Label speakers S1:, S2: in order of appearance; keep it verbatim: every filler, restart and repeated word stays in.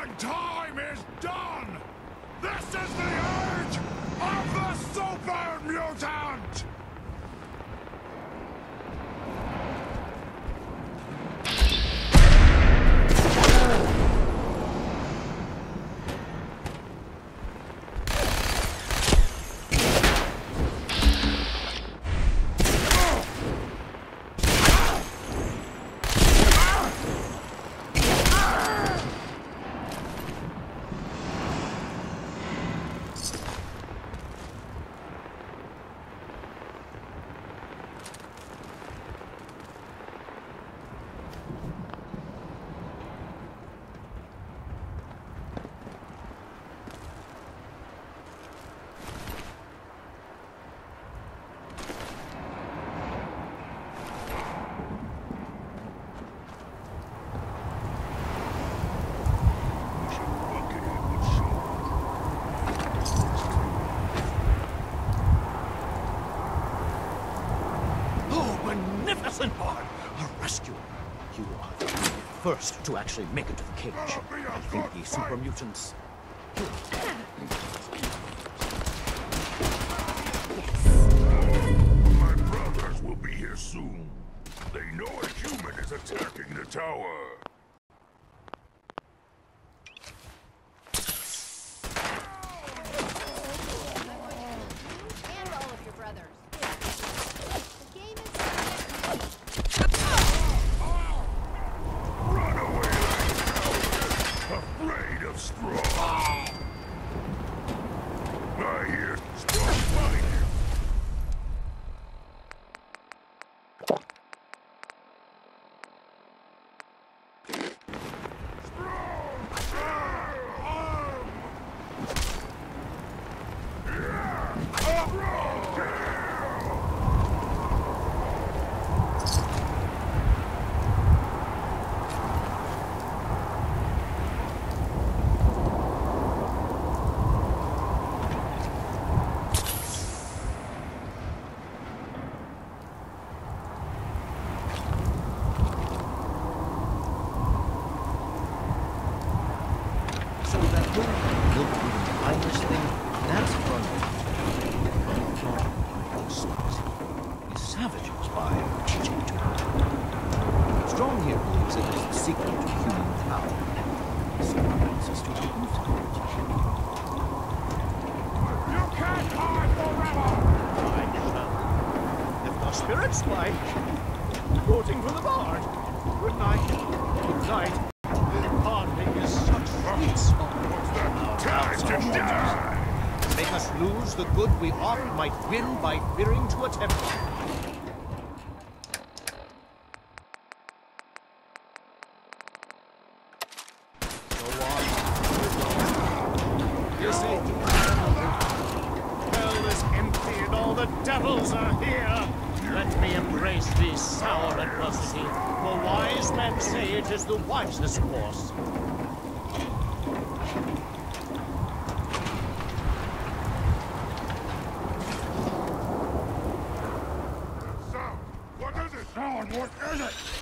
S1: killing time is done! This is the age of the Super Mutant!
S2: Magnificent Bard! A rescuer! You are the first to actually make it to the cage. I think the super mutants...
S1: My brothers will be here soon. They know a human is attacking the tower.
S3: And all of your brothers. The game is...
S1: Run away like cowards, afraid of straw. I hear straw fight.
S2: Savages by teaching to it. Strong here believes it is the secret to human power. So brings us to the
S1: You can't hide forever!
S2: I shall. If the spirits like, quoting from the bard. Good night. Good night. Barding is such sweet song.
S1: What's that? Time to die!
S2: Make us lose the good we oft might win by fearing to attempt. Go on. You see, hell is empty and all the devils are here. Let me embrace this sour adversity, for wise men say it is the wisest course.
S1: Sound! What is it? Sound, what is it?